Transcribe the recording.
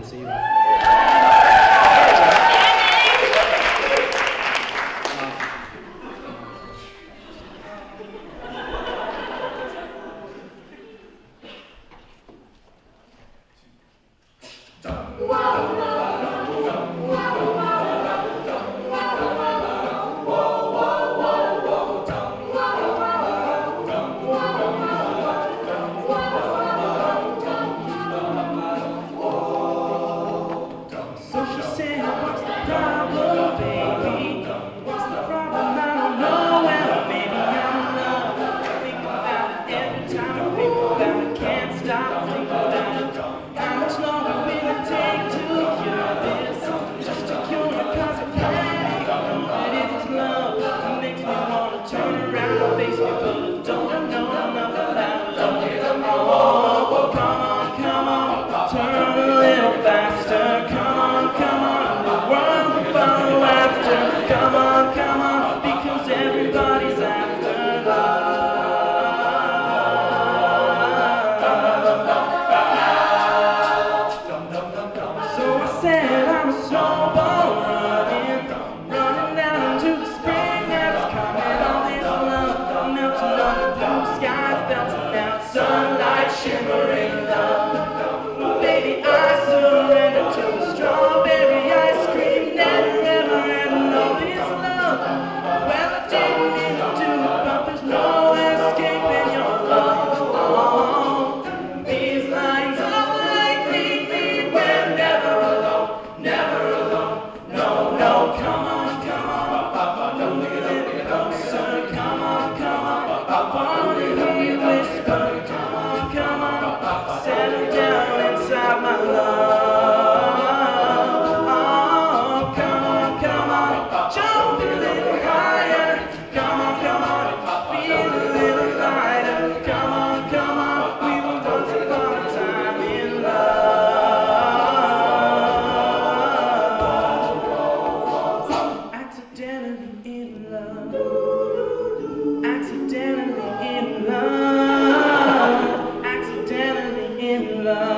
see you. Sunlight shimmering love, baby, I surrender to the strawberry ice cream. Never ever ending all this love. Well, I didn't mean to do it, but there's no escaping your love. Oh, these lines of light leave me when never alone, never alone. No, no, come on, don't get any closer. Come on, I wanna hear you whisper. Settle down inside my love. Oh, come on, jump a little higher. Come on, feel a little lighter. Come on, we were once upon a time in love. Accidentally in love. Accidentally in love. In love.